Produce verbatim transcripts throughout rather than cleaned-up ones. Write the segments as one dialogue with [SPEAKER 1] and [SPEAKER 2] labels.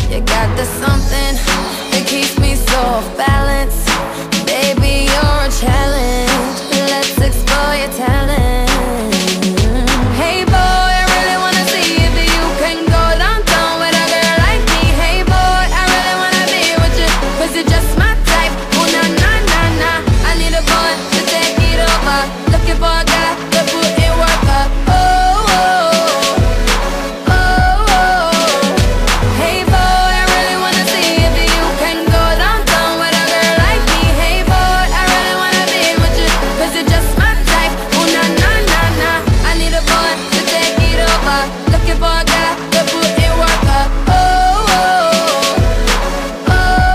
[SPEAKER 1] You got the something that keeps me so off balance. Baby, you're a challenge. Let's explore your talent. Hey boy, I really wanna see if you can go downtown with a girl like me. Hey boy, I really wanna be with you, cause you're just my type. Oh na na na na, I need a boy to take it over. Looking for a guy to put in work up. Oh, oh, oh, oh. Hey boy, I really wanna see if you can go downtown with a girl like me. Hey boy, I really wanna be with you, cause you're just my type. Oh na na na na, I need a boy to take it over. Looking for a guy to put in work up. Oh, oh, oh,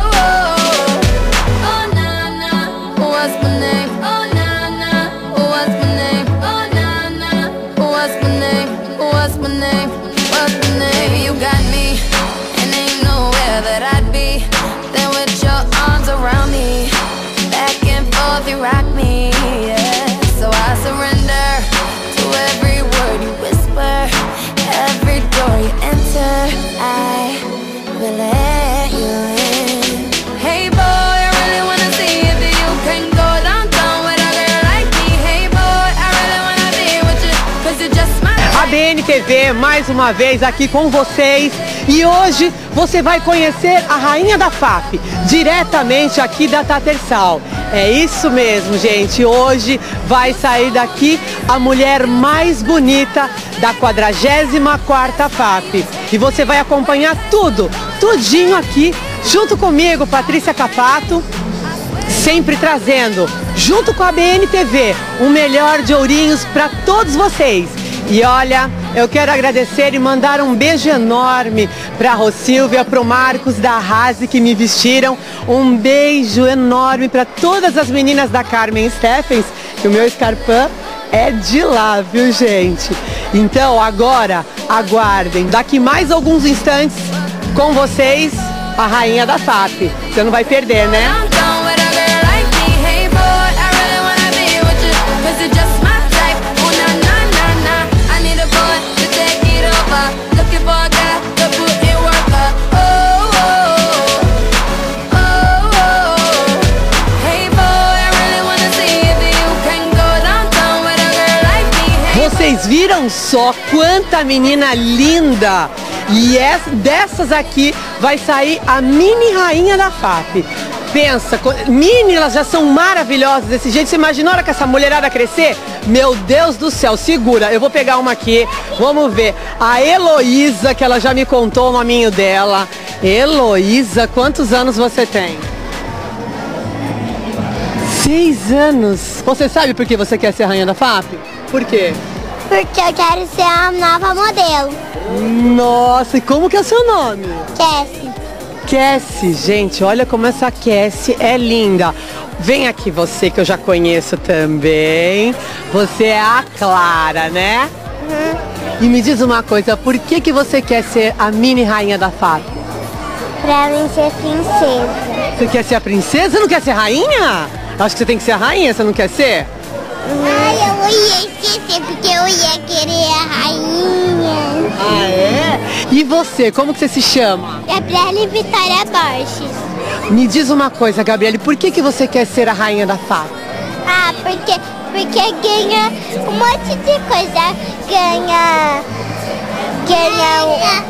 [SPEAKER 1] oh, oh na na, what's my name? Oh na na, what's my name? Oh na na, what's my name? What's my name? What's my name? You got me, and ain't nowhere that I'd be than with your arms around me. Back and forth you rock me, yeah. So I surrender to every word you whisper, every door you enter. I will let you in. Hey boy, I really wanna see if you can go downtown with a girl like me. Hey boy, I really wanna be with you, cause you're just my
[SPEAKER 2] A B N T V mais uma vez aqui com vocês e hoje você vai conhecer a rainha da F A P, diretamente aqui da Tatersal. É isso mesmo, gente, hoje vai sair daqui a mulher mais bonita da quadragésima quarta F A P. E você vai acompanhar tudo, tudinho aqui, junto comigo, Patrícia Capato, sempre trazendo, junto com a B N T V, o melhor de Ourinhos para todos vocês. E olha, eu quero agradecer e mandar um beijo enorme para a Rossilvia, para o Marcos da Arrase que me vestiram. Um beijo enorme para todas as meninas da Carmen Steffens, que o meu escarpão é de lá, viu gente? Então agora, aguardem, daqui mais alguns instantes com vocês, a rainha da F A P. Você não vai perder, né?
[SPEAKER 1] downtown with a girl like me. Hey boy, I really wanna be with you, cause you're just my type. Oh na na na na, I need a boy to take it over. Looking for a guy to put in work up. Oh, oh, oh, oh. Hey boy, I really wanna see if you can go downtown with a girl like me. Hey
[SPEAKER 2] Vocês viram só quanta menina linda? E essa, dessas aqui vai sair a mini rainha da F A P. Pensa, mini, elas já são maravilhosas desse jeito. Você imagina a hora que essa mulherada crescer? Meu Deus do céu, segura. Eu vou pegar uma aqui, vamos ver. A Heloísa, que ela já me contou o nominho dela. Heloísa, quantos anos você tem? Seis anos. Você sabe por que você quer ser rainha da F A P? Por quê?
[SPEAKER 3] Porque eu quero ser a nova modelo.
[SPEAKER 2] Nossa, e como que é o seu nome?
[SPEAKER 3] Cassie.
[SPEAKER 2] Cassie, gente, olha como essa Cassie é linda. Vem aqui você, que eu já conheço também. Você é a Clara, né?
[SPEAKER 3] Uhum.
[SPEAKER 2] E me diz uma coisa, por que que você quer ser a mini rainha da F A P?
[SPEAKER 3] Pra mim ser princesa.
[SPEAKER 2] Você quer ser a princesa? Você não quer ser rainha? Acho que você tem que ser a rainha, você não quer ser?
[SPEAKER 3] Ai, eu ia esquecer porque eu ia querer a rainha.
[SPEAKER 2] Ah, é? E você, como que você se chama?
[SPEAKER 3] Gabriele Vitória Borges.
[SPEAKER 2] Me diz uma coisa, Gabriele, por que que você quer ser a rainha da F A P?
[SPEAKER 3] Ah, porque, porque ganha um monte de coisa. Ganha. Ganha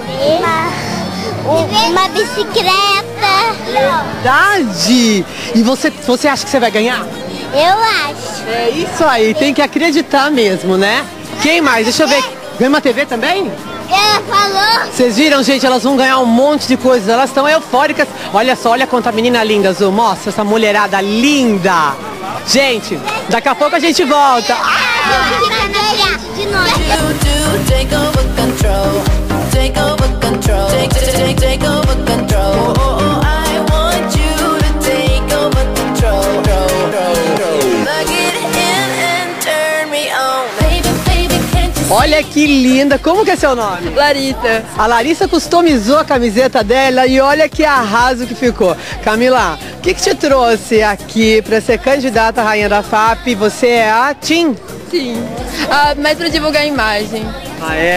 [SPEAKER 3] uma, uma bicicleta.
[SPEAKER 2] Verdade! E você, você acha que você vai ganhar?
[SPEAKER 3] Eu acho.
[SPEAKER 2] É isso aí, tem que acreditar mesmo, né? Quem mais? Deixa eu ver. Ganha uma T V também?
[SPEAKER 3] Ela falou.
[SPEAKER 2] Vocês viram, gente? Elas vão ganhar um monte de coisas. Elas estão eufóricas. Olha só, olha quanta menina linda, Azul. Mostra essa mulherada linda. Gente, daqui a pouco a gente volta.
[SPEAKER 3] De novo.
[SPEAKER 1] Take over control, take over control, take, take, take over control. Oh, oh, I want you to take over control. Plug it in and turn me on. Baby, baby, can't you see?
[SPEAKER 2] Olha que linda. Como que é seu nome?
[SPEAKER 4] Larissa.
[SPEAKER 2] A Larissa customizou a camiseta dela e olha que arraso que ficou. Camila, o que que te trouxe aqui para ser candidata à rainha da F A P? Você é a Tim?
[SPEAKER 4] Sim. Ah, mas pra divulgar a imagem.
[SPEAKER 2] Ah, é?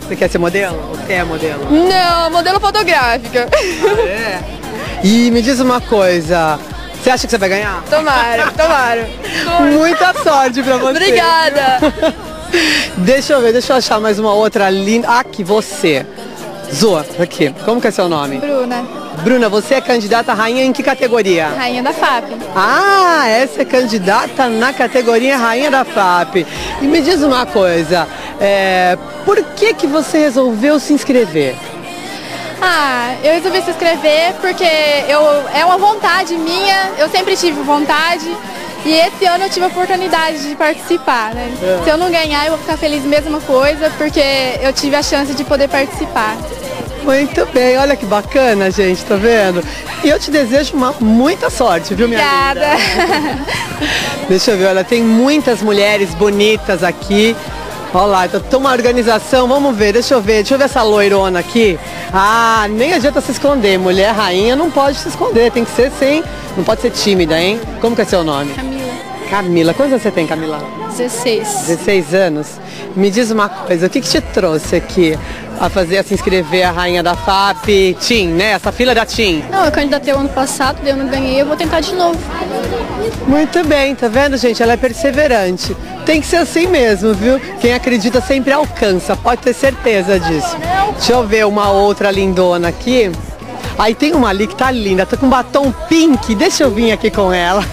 [SPEAKER 2] Você quer ser modelo? Você é modelo?
[SPEAKER 4] Não, modelo fotográfica.
[SPEAKER 2] Ah, é? E me diz uma coisa, você acha que você vai ganhar?
[SPEAKER 4] Tomara, tomara.
[SPEAKER 2] Muita sorte pra você.
[SPEAKER 4] Obrigada.
[SPEAKER 2] Deixa eu ver, deixa eu achar mais uma outra linda. Aqui, você. Zoa, aqui. Como que é seu nome?
[SPEAKER 4] Bruna,
[SPEAKER 2] Bruna, você é candidata a rainha em que categoria?
[SPEAKER 4] rainha da F A P.
[SPEAKER 2] Ah, essa é candidata na categoria Rainha da F A P. E me diz uma coisa, é, por que que você resolveu se inscrever?
[SPEAKER 4] Ah, eu resolvi se inscrever porque eu, é uma vontade minha, eu sempre tive vontade. E esse ano eu tive a oportunidade de participar, né?
[SPEAKER 2] É.
[SPEAKER 4] Se eu não ganhar, eu vou ficar feliz mesma coisa, porque eu tive a chance de poder participar.
[SPEAKER 2] Muito bem, olha que bacana, gente, tá vendo? E eu te desejo uma, muita sorte, viu, minha
[SPEAKER 4] Obrigada.
[SPEAKER 2] linda? Deixa eu ver, olha, tem muitas mulheres bonitas aqui. Olha lá, tem uma organização, vamos ver, deixa eu ver, deixa eu ver essa loirona aqui. Ah, nem adianta se esconder, mulher rainha não pode se esconder, tem que ser sem, não pode ser tímida, hein? Como que é seu nome?
[SPEAKER 4] Camila.
[SPEAKER 2] Camila, quantos anos você tem, Camila?
[SPEAKER 4] dezesseis.
[SPEAKER 2] dezesseis anos. Me diz uma coisa, o que que te trouxe aqui a fazer, a se inscrever a rainha da F A P, Tim, né? Essa fila da Tim.
[SPEAKER 4] Não, eu candidatei o ano passado, daí eu não ganhei, eu vou tentar de novo.
[SPEAKER 2] Muito bem, tá vendo, gente? Ela é perseverante. Tem que ser assim mesmo, viu? Quem acredita sempre alcança, pode ter certeza disso. Deixa eu ver uma outra lindona aqui. Aí tem uma ali que tá linda, tá com batom pink, deixa eu vir aqui com ela.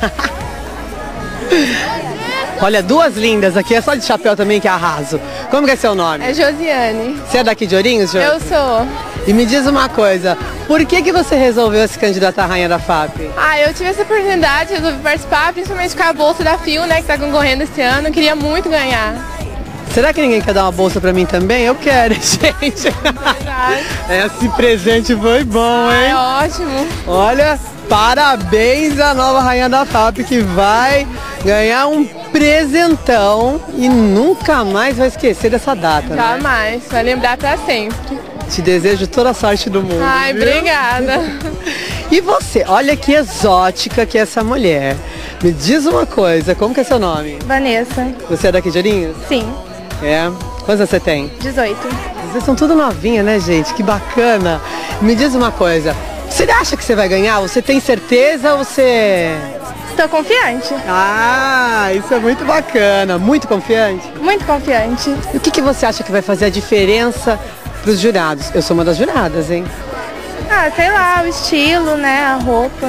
[SPEAKER 2] Olha, duas lindas aqui, é só de chapéu também que arraso. Como que é seu nome?
[SPEAKER 4] É Josiane.
[SPEAKER 2] Você é daqui de Ourinhos, Jo?
[SPEAKER 4] Eu sou.
[SPEAKER 2] E me diz uma coisa, por que que você resolveu se candidatar à rainha da F A P?
[SPEAKER 4] Ah, eu tive essa oportunidade, resolvi participar, principalmente com a bolsa da Fio, né, que tá concorrendo esse ano. Eu queria muito ganhar.
[SPEAKER 2] Será que ninguém quer dar uma bolsa pra mim também? Eu quero, gente. Esse presente foi bom, hein?
[SPEAKER 4] É ótimo.
[SPEAKER 2] Olha, parabéns à nova rainha da F A P que vai ganhar um presentão e nunca mais vai esquecer dessa data, né?
[SPEAKER 4] Jamais, vai lembrar pra sempre.
[SPEAKER 2] Te desejo toda a sorte do mundo.
[SPEAKER 4] Ai,
[SPEAKER 2] viu?
[SPEAKER 4] obrigada.
[SPEAKER 2] E você, olha que exótica que é essa mulher. Me diz uma coisa, como que é seu nome?
[SPEAKER 4] Vanessa.
[SPEAKER 2] Você é daqui de Ourinhos?
[SPEAKER 4] Sim,
[SPEAKER 2] É. Quantos anos você tem?
[SPEAKER 4] dezoito.
[SPEAKER 2] Vocês são tudo novinha, né, gente? Que bacana. Me diz uma coisa, você acha que você vai ganhar? Você tem certeza ou você...
[SPEAKER 4] Estou confiante,
[SPEAKER 2] Ah, isso é muito bacana. Muito confiante?
[SPEAKER 4] muito confiante.
[SPEAKER 2] E o que que você acha que vai fazer a diferença para os jurados? Eu sou uma das juradas, hein?
[SPEAKER 4] Ah, sei lá, o estilo, né, a roupa.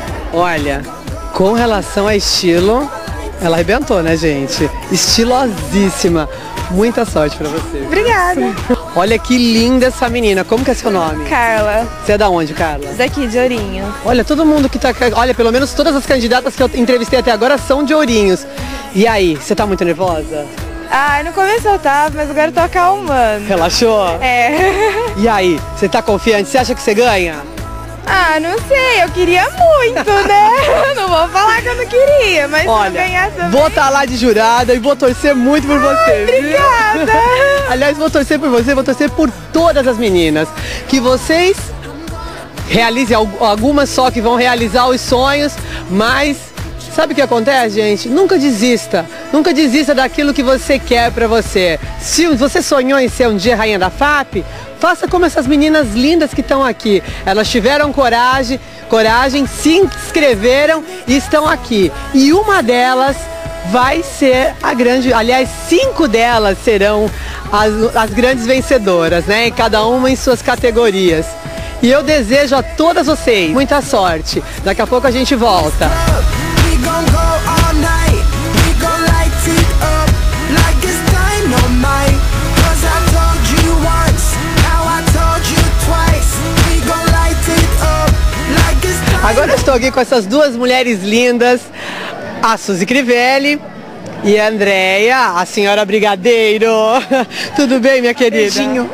[SPEAKER 2] Olha, com relação a estilo, ela arrebentou, né, gente? Estilosíssima. Muita sorte pra você.
[SPEAKER 4] Obrigada.
[SPEAKER 2] Olha que linda essa menina. Como que é seu nome?
[SPEAKER 4] Carla,
[SPEAKER 2] Você é da onde, Carla?
[SPEAKER 4] daqui de Ourinhos.
[SPEAKER 2] Olha, todo mundo que tá... Olha, pelo menos todas as candidatas que eu entrevistei até agora são de Ourinhos. E aí, você tá muito nervosa?
[SPEAKER 4] Ah, no começo eu tava, mas agora eu tô acalmando.
[SPEAKER 2] Relaxou?
[SPEAKER 4] É.
[SPEAKER 2] E aí, você tá confiante? Você acha que você ganha?
[SPEAKER 4] Ah, não sei, eu queria muito, né? Não vou falar que eu não queria, mas se eu
[SPEAKER 2] Olha,
[SPEAKER 4] ganhar também...
[SPEAKER 2] vou estar lá de jurada e vou torcer muito por você. viu?
[SPEAKER 4] Obrigada.
[SPEAKER 2] Aliás, vou torcer por você, vou torcer por todas as meninas. Que vocês realizem, al- algumas só que vão realizar os sonhos, mas sabe o que acontece, gente? Nunca desista. Nunca desista daquilo que você quer pra você. Se você sonhou em ser um dia rainha da F A P, faça como essas meninas lindas que estão aqui. Elas tiveram coragem, coragem, se inscreveram e estão aqui. E uma delas vai ser a grande, aliás, cinco delas serão as, as grandes vencedoras, né? Cada uma em suas categorias. E eu desejo a todas vocês muita sorte. Daqui a pouco a gente volta.
[SPEAKER 5] We gon' go all night. We gon' light it up like it's dynamite. 'Cause I told you once, now I told you twice. We gon' light it up like it's dynamite.
[SPEAKER 2] Agora eu estou aqui com essas duas mulheres lindas, a Suzy Crivelli e a Andréia, a senhora Brigadeiro. Tudo bem, minha querida?
[SPEAKER 6] Beijinho.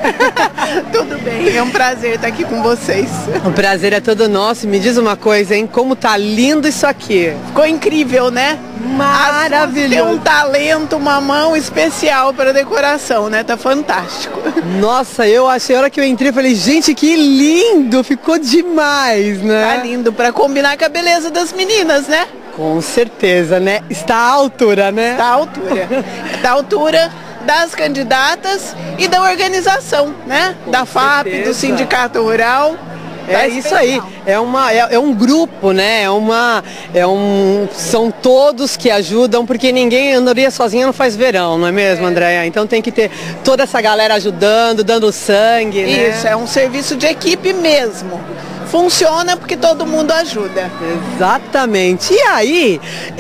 [SPEAKER 6] Tudo bem, é um prazer estar aqui com vocês.
[SPEAKER 2] O prazer é todo nosso. Me diz uma coisa, hein? Como tá lindo isso aqui.
[SPEAKER 6] Ficou incrível, né?
[SPEAKER 2] Maravilhoso.
[SPEAKER 6] Tem um talento, uma mão especial para decoração, né? Tá fantástico.
[SPEAKER 2] Nossa, eu achei, a hora que eu entrei, eu falei, gente, que lindo! Ficou demais, né?
[SPEAKER 6] Tá lindo para combinar com a beleza das meninas, né?
[SPEAKER 2] Com certeza, né? Está à altura, né?
[SPEAKER 6] Tá à altura. Tá à altura das candidatas e da organização, né?
[SPEAKER 2] Com
[SPEAKER 6] da F A P,
[SPEAKER 2] certeza.
[SPEAKER 6] do Sindicato Rural.
[SPEAKER 2] É isso aí, é, uma, é, é um grupo, né? É uma, é um, são todos que ajudam, porque ninguém andaria sozinha não faz verão, não é mesmo, Andréia? Então tem que ter toda essa galera ajudando, dando sangue, né?
[SPEAKER 6] Isso, é um serviço de equipe mesmo. Funciona porque todo mundo ajuda.
[SPEAKER 2] Exatamente. E aí,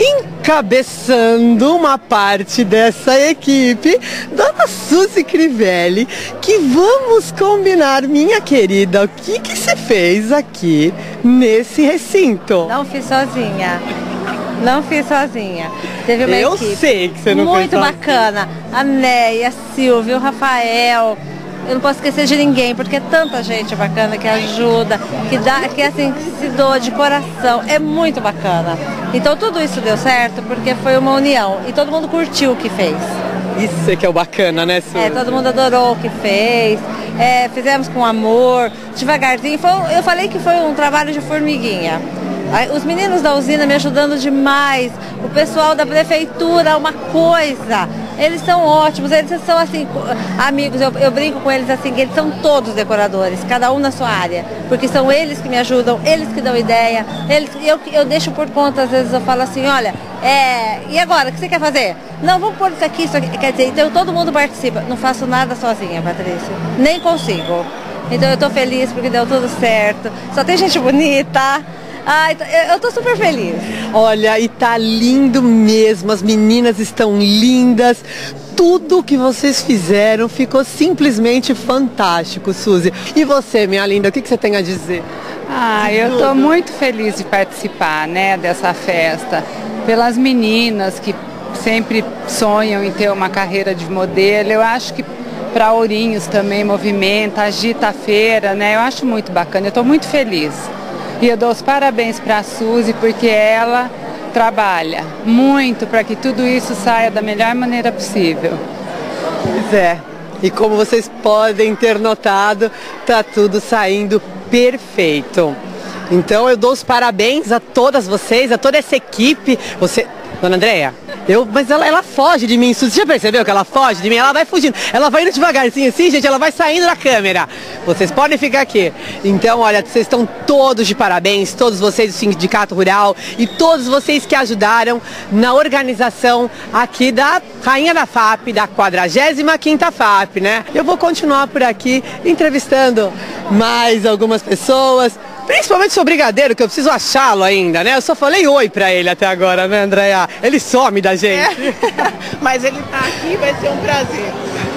[SPEAKER 2] encabeçando uma parte dessa equipe, Dona Suzy Crivelli, que vamos combinar, minha querida, o que que você fez aqui nesse recinto?
[SPEAKER 7] Não fiz sozinha. Não fiz sozinha. Teve uma
[SPEAKER 2] Eu
[SPEAKER 7] equipe
[SPEAKER 2] sei que você não fez
[SPEAKER 7] muito
[SPEAKER 2] sozinha.
[SPEAKER 7] bacana. A Neia, a Silvia, o Rafael. Eu não posso esquecer de ninguém, porque é tanta gente bacana que ajuda, que dá, que assim, que se doa de coração. É muito bacana. Então tudo isso deu certo porque foi uma união e todo mundo curtiu o que fez.
[SPEAKER 2] Isso é que é o bacana, né, Suzy?
[SPEAKER 7] É, todo mundo adorou o que fez. É, fizemos com amor, devagarzinho. Foi, eu falei que foi um trabalho de formiguinha. Os meninos da usina me ajudando demais, o pessoal da prefeitura, uma coisa, eles são ótimos, eles são assim, amigos, eu, eu brinco com eles assim, que eles são todos decoradores, cada um na sua área, porque são eles que me ajudam, eles que dão ideia, eles, eu, eu deixo por conta, às vezes eu falo assim, olha, é, e agora, o que você quer fazer? Não, vamos pôr isso aqui, isso aqui, quer dizer, então todo mundo participa, não faço nada sozinha, Patrícia, nem consigo, então eu tô feliz porque deu tudo certo, só tem gente bonita. Ai, eu tô super feliz.
[SPEAKER 2] Olha, e tá lindo mesmo, as meninas estão lindas. Tudo que vocês fizeram ficou simplesmente fantástico, Suzy. E você, minha linda, o que que você tem a dizer?
[SPEAKER 8] Ah, eu tô muito feliz de participar, né, dessa festa. Pelas meninas que sempre sonham em ter uma carreira de modelo. Eu acho que para Ourinhos também movimenta, agita a feira, né? Eu acho muito bacana, eu tô muito feliz. E eu dou os parabéns para a Suzy, porque ela trabalha muito para que tudo isso saia da melhor maneira possível.
[SPEAKER 2] Pois é, e como vocês podem ter notado, tá tudo saindo perfeito. Então eu dou os parabéns a todas vocês, a toda essa equipe. Você, Dona Andréia, eu, mas ela, ela foge de mim, Suzy. Você já percebeu que ela foge de mim? Ela vai fugindo, ela vai indo devagarzinho assim, gente, ela vai saindo da câmera. Vocês podem ficar aqui. Então, olha, vocês estão todos de parabéns, todos vocês do Sindicato Rural e todos vocês que ajudaram na organização aqui da Rainha da F A P, da quadragésima quinta F A P, né? Eu vou continuar por aqui entrevistando mais algumas pessoas. Principalmente o seu brigadeiro, que eu preciso achá-lo ainda, né? Eu só falei oi pra ele até agora, né, Andréia? Ele some da gente.
[SPEAKER 6] É. Mas ele tá aqui, vai ser um prazer.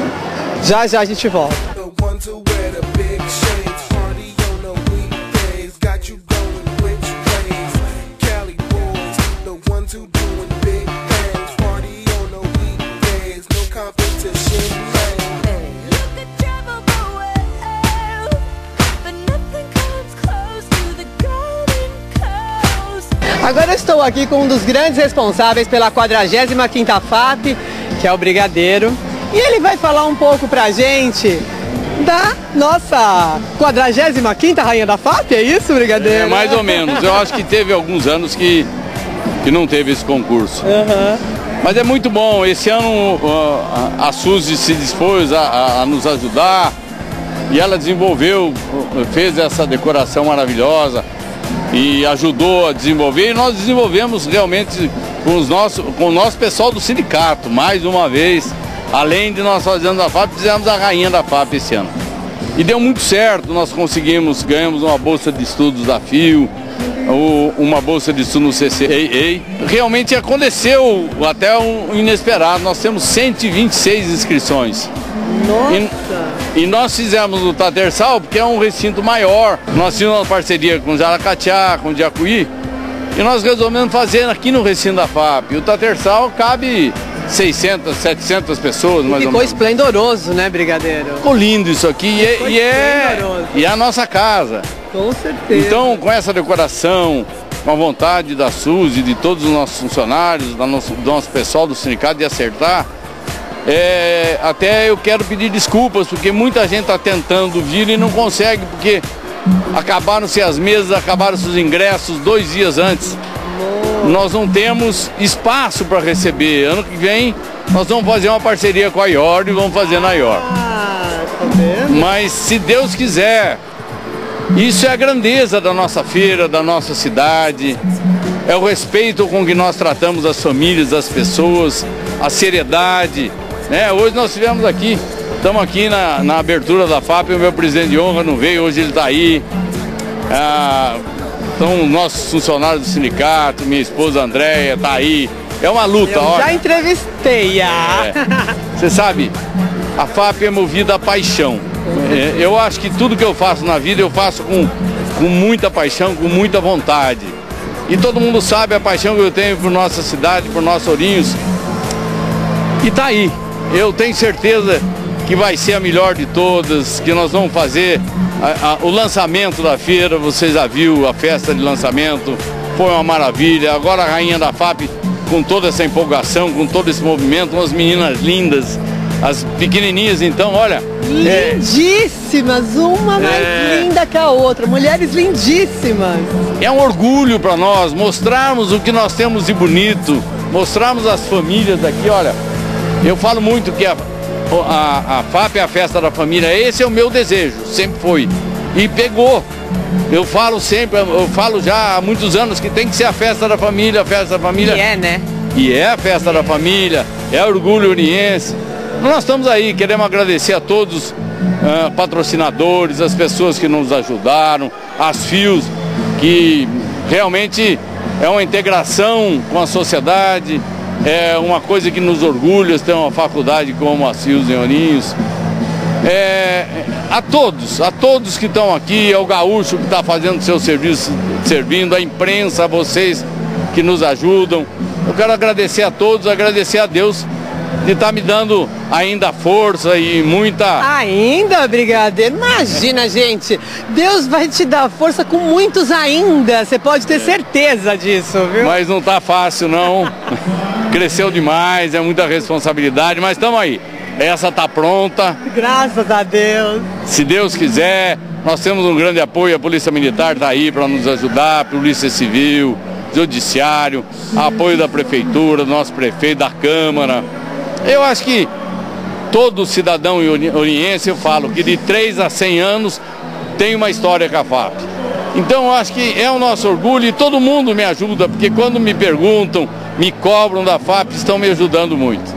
[SPEAKER 2] Já, já a gente volta. Agora eu estou aqui com um dos grandes responsáveis pela quadragésima quinta F A P, que é o Brigadeiro. E ele vai falar um pouco pra gente da nossa quadragésima quinta Rainha da F A P, é isso, Brigadeiro?
[SPEAKER 9] É, mais ou menos. Eu acho que teve alguns anos que, que não teve esse concurso.
[SPEAKER 2] Uhum.
[SPEAKER 9] Mas é muito bom. Esse ano uh, a Suzy se dispôs a, a, a nos ajudar e ela desenvolveu, fez essa decoração maravilhosa e ajudou a desenvolver, e nós desenvolvemos realmente com, os nossos, com o nosso pessoal do sindicato, mais uma vez, além de nós fazermos a F A P, fizemos a Rainha da F A P esse ano. E deu muito certo, nós conseguimos, ganhamos uma bolsa de estudos da FIO, uma bolsa de estudo no C C A A. Realmente aconteceu até um inesperado, nós temos cento e vinte e seis inscrições.
[SPEAKER 2] Nossa!
[SPEAKER 9] E, e nós fizemos o Tatersal, porque é um recinto maior. Nós tínhamos uma parceria com o Jaracatiá, com o Jacuí, e nós resolvemos fazer aqui no recinto da F A P. O Tatersal cabe seiscentas, setecentas pessoas, mais ou
[SPEAKER 2] Ficou
[SPEAKER 9] menos.
[SPEAKER 2] esplendoroso, né, Brigadeiro?
[SPEAKER 9] Ficou lindo isso aqui, e é, e, é, e é a nossa casa.
[SPEAKER 2] Com certeza.
[SPEAKER 9] Então, com essa decoração, com a vontade da Suzy, de todos os nossos funcionários, do nosso, do nosso pessoal do sindicato de acertar, é, até eu quero pedir desculpas, porque muita gente está tentando vir e não consegue, porque acabaram-se as mesas, acabaram-se os ingressos dois dias antes. Nós não temos espaço para receber. Ano que vem nós vamos fazer uma parceria com a I O R e vamos fazer na I O R.
[SPEAKER 2] Ah, tá vendo?
[SPEAKER 9] Mas se Deus quiser, isso é a grandeza da nossa feira, da nossa cidade, é o respeito com que nós tratamos as famílias, as pessoas, a seriedade, né? Hoje nós estivemos aqui, estamos aqui na, na abertura da F A P, o meu presidente de honra não veio, hoje ele está aí. Ah, então, nossos funcionários do sindicato, minha esposa Andréia está aí. É uma luta,
[SPEAKER 2] Eu
[SPEAKER 9] olha.
[SPEAKER 2] já entrevistei a...
[SPEAKER 9] É. Você sabe, a F A P é movida a paixão. É, eu acho que tudo que eu faço na vida, eu faço com, com muita paixão, com muita vontade. E todo mundo sabe a paixão que eu tenho por nossa cidade, por nossos Ourinhos. E tá aí. Eu tenho certeza que vai ser a melhor de todas, que nós vamos fazer a, a, o lançamento da feira. Você já viu a festa de lançamento, foi uma maravilha. Agora a rainha da F A P, com toda essa empolgação, com todo esse movimento, umas meninas lindas, as pequenininhas, então, olha...
[SPEAKER 2] Lindíssimas, uma mais
[SPEAKER 9] É.
[SPEAKER 2] linda que a outra, mulheres lindíssimas.
[SPEAKER 9] É um orgulho para nós mostrarmos o que nós temos de bonito, mostrarmos as famílias aqui, olha. Eu falo muito que a, a, a F A P é a festa da família, esse é o meu desejo, sempre foi. E pegou. Eu falo sempre, eu falo já há muitos anos que tem que ser a festa da família, a festa da família.
[SPEAKER 2] E é, né?
[SPEAKER 9] E é a festa da família, é orgulho oriense. Nós estamos aí, queremos agradecer a todos, uh, patrocinadores, as pessoas que nos ajudaram, as Fios, que realmente é uma integração com a sociedade, é uma coisa que nos orgulha ter uma faculdade como a Fios em Ourinhos. É, a todos, a todos que estão aqui, ao gaúcho que está fazendo seu serviço, servindo, a imprensa, a vocês que nos ajudam. Eu quero agradecer a todos, agradecer a Deus de estar me dando ainda força e muita...
[SPEAKER 2] Ainda, brigadeiro? Imagina, gente, Deus vai te dar força com muitos ainda, você pode ter certeza disso, viu?
[SPEAKER 9] Mas não tá fácil, não. Cresceu demais, é muita responsabilidade, mas estamos aí. Essa tá pronta.
[SPEAKER 2] Graças a Deus.
[SPEAKER 9] Se Deus quiser, nós temos um grande apoio, a Polícia Militar está aí para nos ajudar, a Polícia Civil, Judiciário, apoio da Prefeitura, do nosso prefeito, da Câmara. Eu acho que todo cidadão oriense, eu falo que de três a cem anos tem uma história com a F A P. Então eu acho que é o nosso orgulho e todo mundo me ajuda, porque quando me perguntam, me cobram da F A P, estão me ajudando muito.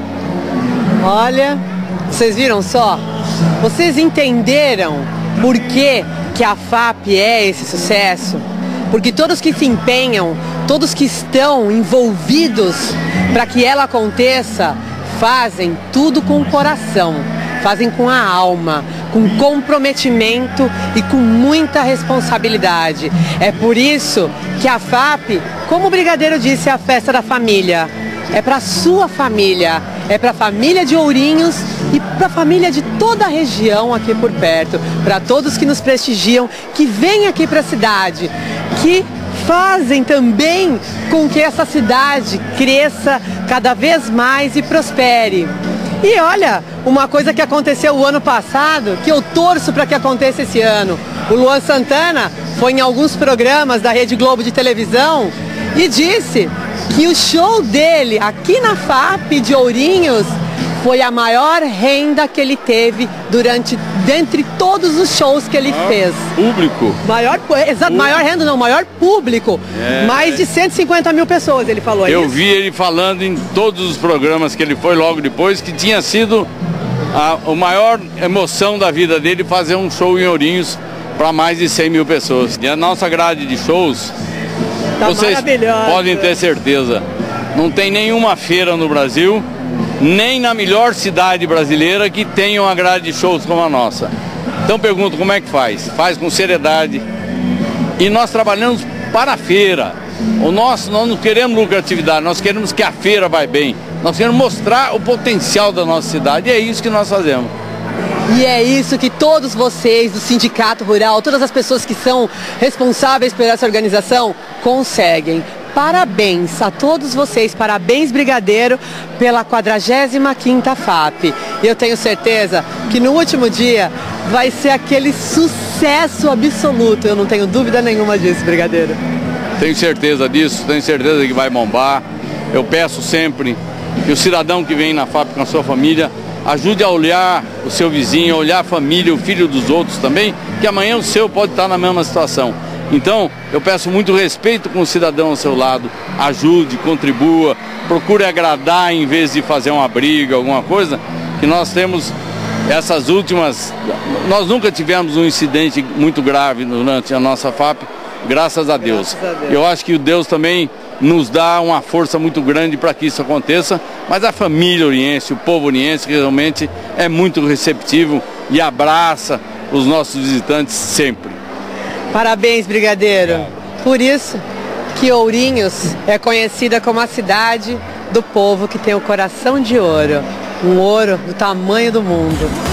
[SPEAKER 2] Olha, vocês viram só? Vocês entenderam por que, que a F A P é esse sucesso? Porque todos que se empenham, todos que estão envolvidos para que ela aconteça, fazem tudo com o coração, fazem com a alma, com comprometimento e com muita responsabilidade. É por isso que a F A P, como o brigadeiro disse, é a festa da família. É para a sua família, é para a família de Ourinhos e para a família de toda a região aqui por perto. Para todos que nos prestigiam, que vêm aqui para a cidade, que fazem também com que essa cidade cresça cada vez mais e prospere. E olha, uma coisa que aconteceu o ano passado, que eu torço para que aconteça esse ano. O Luan Santana foi em alguns programas da Rede Globo de televisão e disse que o show dele aqui na F A P de Ourinhos foi a maior renda que ele teve durante, dentre todos os shows que ele
[SPEAKER 9] maior
[SPEAKER 2] fez.
[SPEAKER 9] Público.
[SPEAKER 2] Maior, exato, maior renda não, maior público.
[SPEAKER 9] É.
[SPEAKER 2] Mais de cento e cinquenta mil pessoas, ele falou
[SPEAKER 9] Eu
[SPEAKER 2] isso.
[SPEAKER 9] vi ele falando em todos os programas que ele foi logo depois, que tinha sido a, a maior emoção da vida dele fazer um show em Ourinhos para mais de cem mil pessoas. E a nossa grade de shows,
[SPEAKER 2] Tá
[SPEAKER 9] vocês
[SPEAKER 2] maravilhosa.
[SPEAKER 9] podem ter certeza, não tem nenhuma feira no Brasil, nem na melhor cidade brasileira que tenha uma grade de shows como a nossa. Então pergunto, como é que faz? Faz com seriedade. E nós trabalhamos para a feira. O nosso, nós não queremos lucratividade, nós queremos que a feira vai bem. Nós queremos mostrar o potencial da nossa cidade e é isso que nós fazemos.
[SPEAKER 2] E é isso que todos vocês do Sindicato Rural, todas as pessoas que são responsáveis por essa organização, conseguem. Parabéns a todos vocês, parabéns, brigadeiro, pela quadragésima quinta F A P. E eu tenho certeza que no último dia vai ser aquele sucesso absoluto, eu não tenho dúvida nenhuma disso, brigadeiro.
[SPEAKER 9] Tenho certeza disso, tenho certeza que vai bombar. Eu peço sempre que o cidadão que vem na FAP com a sua família ajude a olhar o seu vizinho, a olhar a família, o filho dos outros também, que amanhã o seu pode estar na mesma situação. Então, eu peço muito respeito com o cidadão ao seu lado, ajude, contribua, procure agradar em vez de fazer uma briga, alguma coisa, que nós temos essas últimas... Nós nunca tivemos um incidente muito grave durante a nossa FAP, graças a Deus. Graças a Deus. Eu acho que o Deus também nos dá uma força muito grande para que isso aconteça, mas a família oriense, o povo oriense realmente é muito receptivo e abraça os nossos visitantes sempre.
[SPEAKER 2] Parabéns, brigadeiro. Por isso que Ourinhos é conhecida como a cidade do povo que tem o coração de ouro, um ouro do tamanho do mundo.